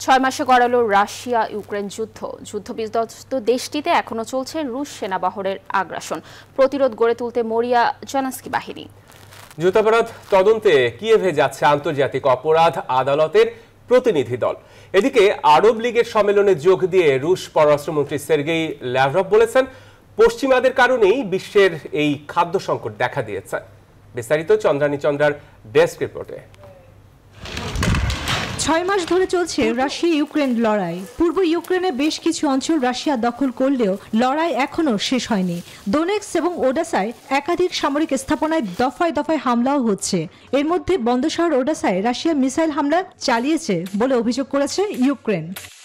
6 মাসে গড়ালো Russia Ukraine যুদ্ধবিধ্বস্ত দেশটিতে এখনো চলছে রুশ সেনাবাহিনীর আগ্রাসন। প্রতিরোধ গড়ে তুলতে মরিয়া জেলেনস্কি বাহিনী। যুদ্ধাপরাধ তদন্তে কিয়েভে যাচ্ছে আন্তর্জাতিক অপরাধ আদালতের প্রতিনিধি দল। এদিকে আরব লীগের সম্মেলনে যোগ দিয়ে রুশ পররাষ্ট্রমন্ত্রী সের্গেই ল্যাভরভ বলেছেন, পশ্চিমাদের কারণেই বিশ্বের এই খাদ্য সংকট দেখা দিয়েছে। বিস্তারিত চন্দ্রানী চন্দ্রার ডেস্ক রিপোর্টে। 6 মাস ধরে চলছে রাশিয়া ইউক্রেন লড়াই। পূর্ব ইউক্রেনে বেশ কিছু অঞ্চল রাশিয়া দখল করলেও লড়াই এখনো শেষ হয়নি। দোনেৎস্ক এবং ওডেসায় একাধিক সামরিক স্থাপনায় দফায় দফায় হামলাও হচ্ছে। এর মধ্যে বন্ধ শহর ওডেসায় রাশিয়া মিসাইল হামলা চালিয়েছে বলে অভিযোগ করেছে ইউক্রেন।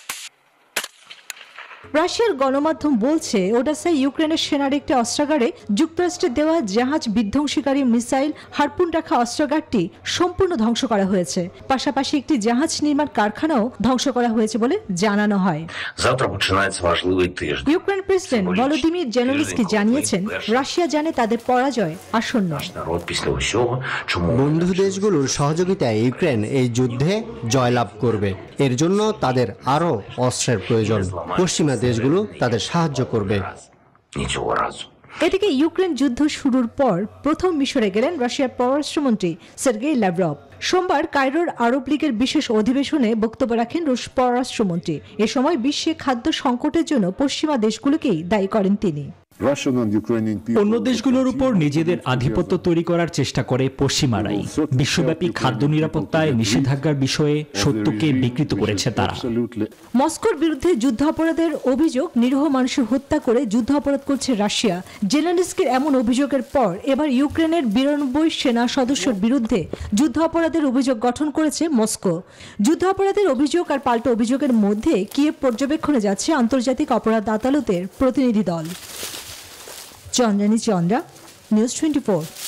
রাশিয়ার গণমাধ্যম বলছে, ওডেসায় ইউক্রেনের সেনার একটি অস্ত্রাগারে যুক্তরাষ্ট্রের দেওয়া জাহাজ বিধ্বংসীকারী মিসাইল হারপুন রাখা অস্ত্রাগারটি সম্পূর্ণ ধ্বংস করা হয়েছে। পাশাপাশি একটি জাহাজ নির্মাণ কারখানাও ধ্বংস করা হয়েছে বলে জানানো হয়। ইউক্রেন প্রেসিডেন্ট ভলোদিমির জেলেনস্কি জানিয়েছেন, রাশিয়া জানে তাদের পরাজয় আসন্ন। বন্ধু দেশগুলোর সহযোগিতায় ইউক্রেন এই যুদ্ধে জয়লাভ করবে। এর জন্য তাদের আরও অস্ত্রের প্রয়োজন। পশ্চিমা দেশগুলো তাদের সাহায্য করবে। এদিকে ইউক্রেন যুদ্ধ শুরুর পর প্রথম মিশরে গেলেন রাশিয়ার পররাষ্ট্রমন্ত্রী সের্গেই ল্যাভরভ। সোমবার কায়রোর আরব লীগের বিশেষ অধিবেশনে বক্তব্য রাখেন রুশ পররাষ্ট্রমন্ত্রী। এ সময় বিশ্বে খাদ্য সংকটের জন্য পশ্চিমা দেশগুলোকেই দায়ী করেন তিনি। অন্য দেশগুলোর উপর নিজেদের আধিপত্য তৈরি করার চেষ্টা করে পশ্চিমারাই। বিশ্বব্যাপী খাদ্য নিরাপত্তায় নিষেধাজ্ঞার বিষয়ে সত্যকে বিকৃত করেছে তারা। মস্কোর বিরুদ্ধে যুদ্ধ অপরাধের অভিযোগ, নিরীহ মানুষের হত্যা করে যুদ্ধ অপরাধ করছে রাশিয়া। জেলেনস্কির এমন অভিযোগের পর এবার ইউক্রেনের 92 সেনা সদস্যের বিরুদ্ধে যুদ্ধ অপরাধের অভিযোগ গঠন করেছে মস্কো। যুদ্ধ অপরাধের অভিযোগ আর পাল্টা অভিযোগের মধ্যে কিয়েভ পর্যবেক্ষণে যাচ্ছে আন্তর্জাতিক অপরাধ আদালতের প্রতিনিধি দল। চন্দ্রানী চন্দ্রা, নিউজ 24।